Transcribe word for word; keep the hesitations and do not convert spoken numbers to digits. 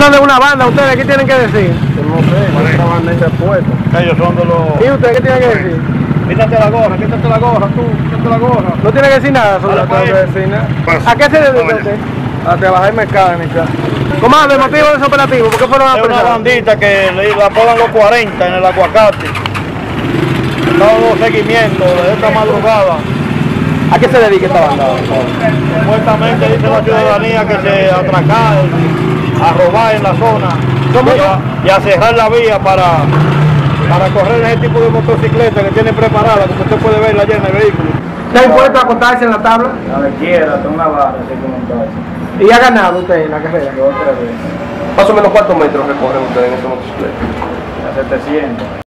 andan de una banda, ¿ustedes qué tienen que decir? No sé, esta banda es de puerto. Ellos son de los... ¿Y ustedes qué tienen que decir? Quítate la gorra, quítate la gorra, tú, quítate la gorra. No tienen que decir nada, No soldado. tengo que decir nada. ¿A qué se dedica usted? A trabajar mecánica. Comando, el motivo de ese operativo, ¿por qué fueron a Es una apresar? bandita que le la ponen los cuarenta en el aguacate. Estamos los seguimientos de esta madrugada. ¿A qué se dedica esta banda? Supuestamente dice la ciudadanía que se atraca a robar en la zona y a, y a cerrar la vía para, para correr ese tipo de motocicletas que tienen preparadas, como usted puede ver allá en el vehículo. ¿Está dispuesto a acostarse en la tabla? A la izquierda, tengo una barra, así como un taxi. ¿Y ha ganado usted en la carrera? Dos o tres veces. Más o menos cuántos metros recorren ustedes en esta motocicleta. A setecientos.